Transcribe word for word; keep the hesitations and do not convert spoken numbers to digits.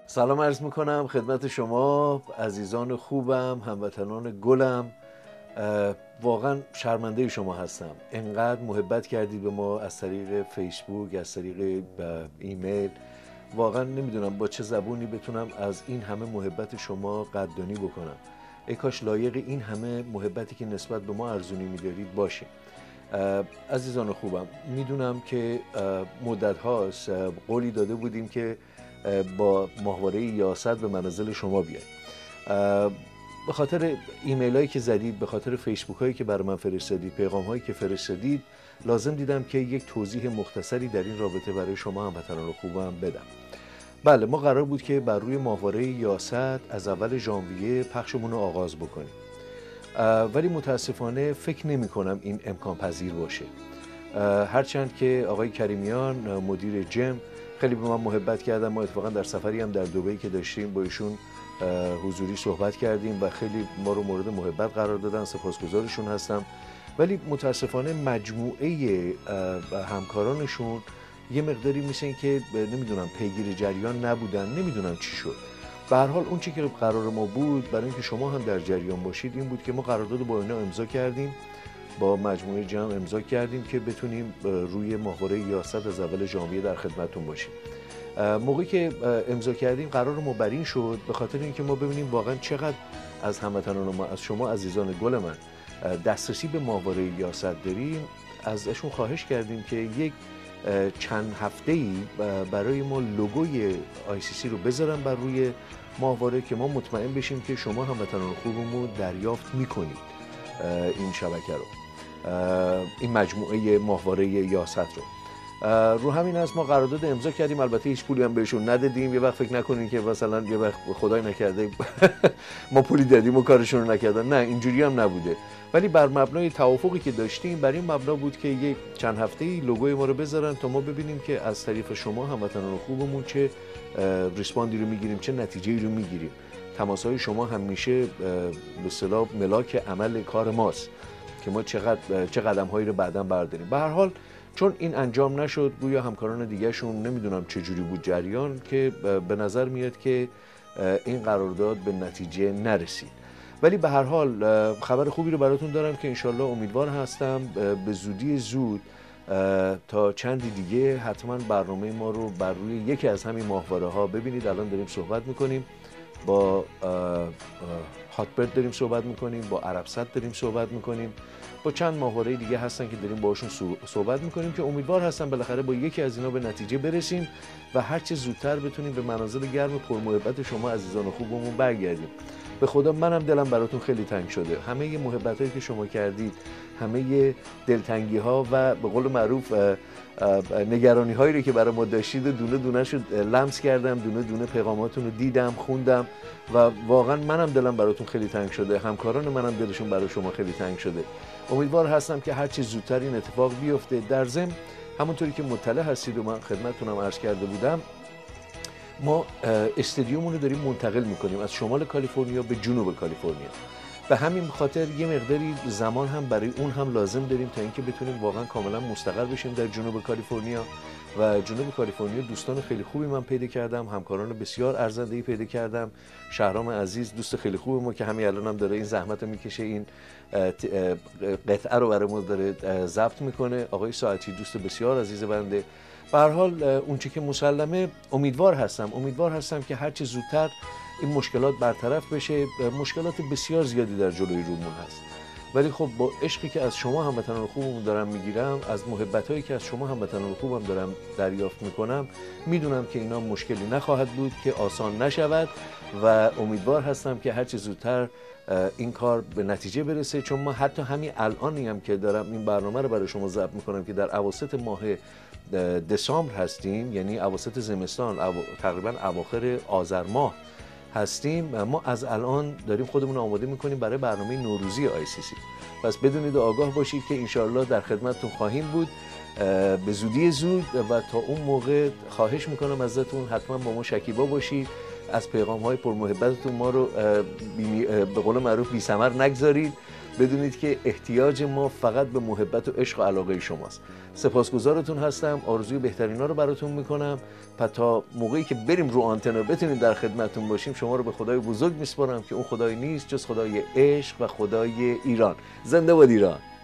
سلام عرض میکنم خدمت شما عزیزان خوبم، هموطنان گلم. واقعا شرمنده شما هستم، انقدر محبت کردید به ما از طریق فیسبوک، از طریق ایمیل. واقعا نمیدونم با چه زبونی بتونم از این همه محبت شما قدردانی بکنم. ای کاش لایق این همه محبتی که نسبت به ما ارزونی میدارید باشیم. عزیزان خوبم، میدونم که مدت هاست قولی داده بودیم که با ماهواره یاست به منازل شما بیایم. به خاطر ایمیل هایی که زدید، به خاطر فیسبوک هایی که برای من فرستادید، پیغام هایی که فرستادید، لازم دیدم که یک توضیح مختصری در این رابطه برای شما هموطنان خوبم بدم. بله، ما قرار بود که بر روی ماهواره یاست از اول ژانویه پخشمون رو آغاز بکنیم، ولی متاسفانه فکر نمی کنم این امکان پذیر باشه. هرچند که آقای کریمیان مدیر جم خیلی به من محبت کردن. ما اتفاقا در سفری هم در دبی که داشتیم با ایشون حضوری صحبت کردیم و خیلی ما رو مورد محبت قرار دادن، سپاسگزارشون هستم. ولی متاسفانه مجموعه همکارانشون یه مقداری میشن که نمیدونم پیگیر جریان نبودن، نمیدونم چی شد. به هر حال اون چی که قرار ما بود برای اینکه شما هم در جریان باشید این بود که ما قرارداد با اینا امضا کردیم، با مجموعه جمع امضا کردیم که بتونیم روی ماهواره یاست از اول ژانویه در خدمتتون باشیم. موقعی که امضا کردیم قرار ما بر این شد، به خاطر اینکه ما ببینیم واقعا چقدر از هموطنان ما، از شما عزیزان گل من دسترسی به ماهواره یاست داریم، ازشون خواهش کردیم که یک چند هفته‌ای برای ما لوگوی آی سی سی رو بذارن بر روی ماهواره که ما مطمئن بشیم که شما هموطنان خوبمون دریافت میکنید این شبکه رو، این مجموعه ماهواره یاست رو. رو همین است ما قرارداد امضا کردیم. البته هیچ پولی هم بهشون ندادیم. یه وقت فکر نکنین که مثلا یه وقت خدای نکرده ما پولی دادیم و کارشون رو نکردن، نه اینجوری هم نبوده. ولی بر مبنای توافقی که داشتیم بر این مبنا بود که یک چند هفته‌ای لوگوی ما رو بذارن تا ما ببینیم که از طریق شما هموطنان خوبمون چه ریسپاندی رو میگیریم، چه نتیجه‌ای رو میگیریم. تماس‌های شما همیشه به اصطلاح ملاک عمل کار ماست که ما چقدر چه قدم‌هایی رو بعداً برداریم. به هر حال چون این انجام نشد، گویا همکاران دیگه‌شون نمیدونم چه جوری بود جریان، که به نظر میاد که این قرارداد به نتیجه نرسید. ولی به هر حال خبر خوبی رو براتون دارم که انشالله امیدوار هستم به زودی زود تا چندی دیگه حتما برنامه ما رو بر روی یکی از همین ماهواره ها ببینید. الان داریم صحبت میکنیم با هاتبرد، داریم صحبت میکنیم با عربست، داریم صحبت میکنیم با چند ماهواره دیگه هستن که داریم باشون صحبت میکنیم که امیدوار هستم بالاخره با یکی از اینا به نتیجه برسیم و هر چه زودتر بتونیم به منازل گرم پرمحبت شما عزیزان خوبمون برگردیم. به خدا منم دلم براتون خیلی تنگ شده. همه ی محبتایی که شما کردید، همه ی دلتنگی ها و به قول معروف نگرانی هایی رو که برای ما داشتید دونه دونه شد لمس کردم، دونه دونه پیغاماتون رو دیدم، خوندم و واقعا منم دلم براتون خیلی تنگ شده. همکاران منم دلشون برای شما خیلی تنگ شده. امیدوار هستم که هر چه زودتر این اتفاق بیفته. در ضمن همونطوری که مطلع هستید و من خدمتتونم عرض کرده بودم، ما استادیوممون رو داریم منتقل میکنیم از شمال کالیفرنیا به جنوب کالیفرنیا. به همین خاطر یه مقداری زمان هم برای اون هم لازم داریم تا اینکه بتونیم واقعا کاملا مستقر بشیم در جنوب کالیفرنیا. و جنوب کالیفرنیا دوستان خیلی خوبی من پیدا کردم، همکاران بسیار ارزنده‌ای پیدا کردم. شهرام عزیز دوست خیلی خوب ما که همین الان هم داره این زحمت رو میکشه، این قطعه رو برای ما داره ضبط میکنه. آقای ساعتی دوست بسیار عزیز بنده. به هر حال اون چیزی که مسلمه، امیدوار هستم امیدوار هستم که هر چه زودتر این مشکلات برطرف بشه. مشکلات بسیار زیادی در جلوی رومون هست، ولی خب با عشقی که از شما هموطنان خوبم دارم میگیرم، از محبتایی که از شما هموطنان خوبم دارم دریافت میکنم، میدونم که اینا مشکلی نخواهد بود، که آسان نشود و امیدوار هستم که هر چه زودتر این کار به نتیجه برسه. چون ما حتی همین الانی هم که دارم این برنامه رو برای شما ضبط میکنم که در اواسط ماه دسامبر هستیم، یعنی اواسط زمستان، او... تقریبا اواخر آذر ماه هستیم، ما از الان داریم خودمون رو آماده میکنیم برای برنامه نوروزی آی سی سی. پس بدونید و آگاه باشید که انشالله در خدمتتون خواهیم بود. به زودی زود و تا اون موقع خواهش میکنم ازتون حتما با ما شکیبا باشید، از پیغام های پرمحبتتون ما رو به قول معروف بی ثمر نگذارید. بدونید که احتیاج ما فقط به محبت و عشق و علاقه شماست. سپاسگزارتون هستم، آرزوی بهترینا رو براتون میکنم. پس تا موقعی که بریم رو آنتن بتونیم در خدمتتون باشیم، شما رو به خدای بزرگ میسپارم که اون خدای نیست جز خدای عشق و خدای ایران. زنده باد ایران.